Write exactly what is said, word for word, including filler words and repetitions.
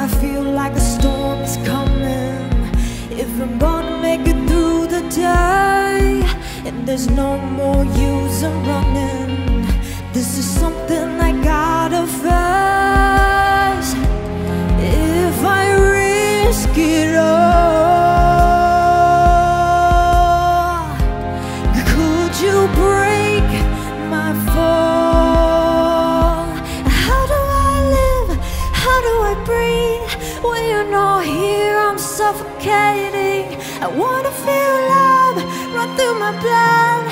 I feel like a storm is coming, if I'm gonna make it through the day, and there's no more use in running, this is something I gotta face. If I risk it all, could you break my fall? How do I live? How do I breathe? When you're not here, I'm suffocating. I wanna feel love run through my blood.